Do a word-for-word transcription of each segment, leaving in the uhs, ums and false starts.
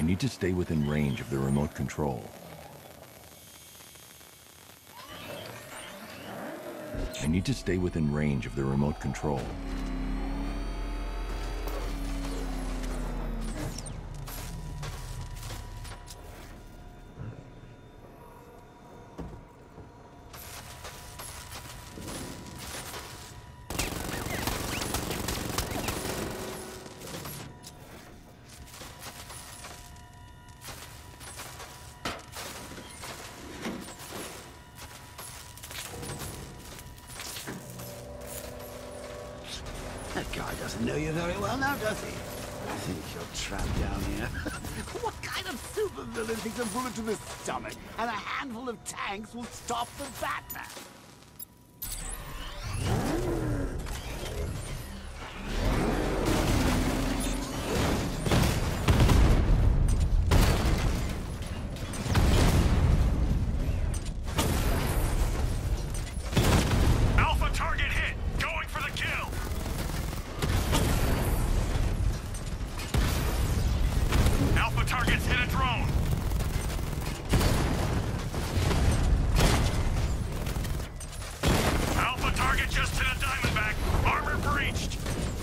I need to stay within range of the remote control. I need to stay within range of the remote control. That guy doesn't know you very well now, does he? I think you're trapped down here. What kind of supervillain thinks a bullet to the stomach and a handful of tanks will stop the Batman? Targets hit a drone! Alpha target just hit a Diamondback! Armor breached!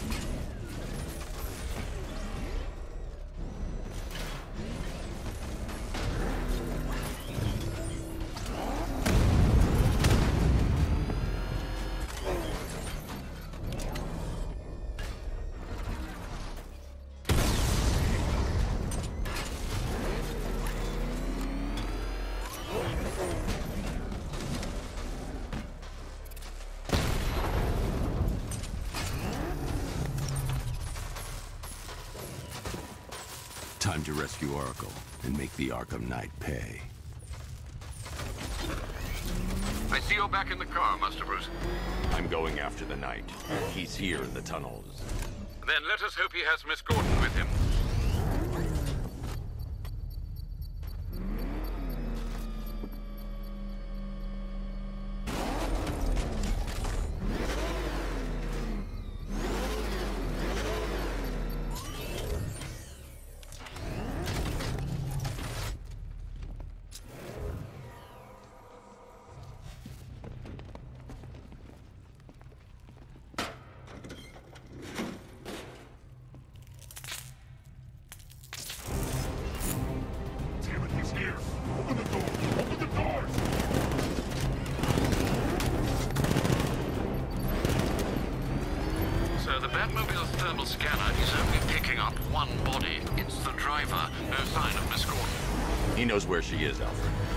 Time to rescue Oracle and make the Arkham Knight pay. I see you're back in the car, Master Bruce. I'm going after the Knight. He's here in the tunnels. Then let us hope he has Miss Gordon with him. So the Batmobile's thermal scanner is only picking up one body. It's the driver. No sign of Miss Gordon. He knows where she is, Alfred.